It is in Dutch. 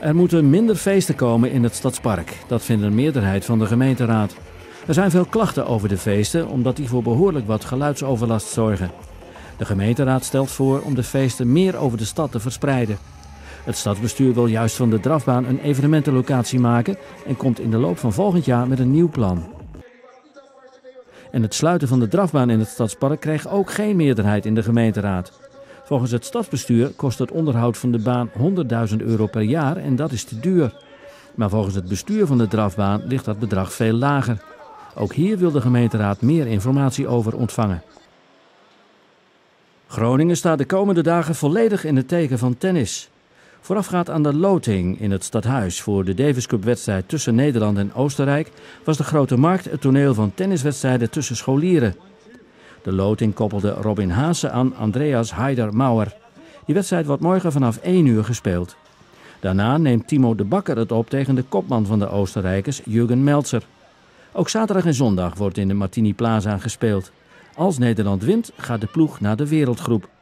Er moeten minder feesten komen in het Stadspark. Dat vindt een meerderheid van de gemeenteraad. Er zijn veel klachten over de feesten, omdat die voor behoorlijk wat geluidsoverlast zorgen. De gemeenteraad stelt voor om de feesten meer over de stad te verspreiden. Het stadsbestuur wil juist van de drafbaan een evenementenlocatie maken en komt in de loop van volgend jaar met een nieuw plan. En het sluiten van de drafbaan in het Stadspark kreeg ook geen meerderheid in de gemeenteraad. Volgens het stadsbestuur kost het onderhoud van de baan €100.000 per jaar en dat is te duur. Maar volgens het bestuur van de drafbaan ligt dat bedrag veel lager. Ook hier wil de gemeenteraad meer informatie over ontvangen. Groningen staat de komende dagen volledig in het teken van tennis. Voorafgaand aan de loting in het stadhuis voor de Davis Cup-wedstrijd tussen Nederland en Oostenrijk was de Grote Markt het toneel van tenniswedstrijden tussen scholieren. De loting koppelde Robin Haase aan Andreas Haider-Mauer. Die wedstrijd wordt morgen vanaf 1 uur gespeeld. Daarna neemt Timo de Bakker het op tegen de kopman van de Oostenrijkers, Jürgen Melzer. Ook zaterdag en zondag wordt in de Martini Plaza gespeeld. Als Nederland wint, gaat de ploeg naar de wereldgroep.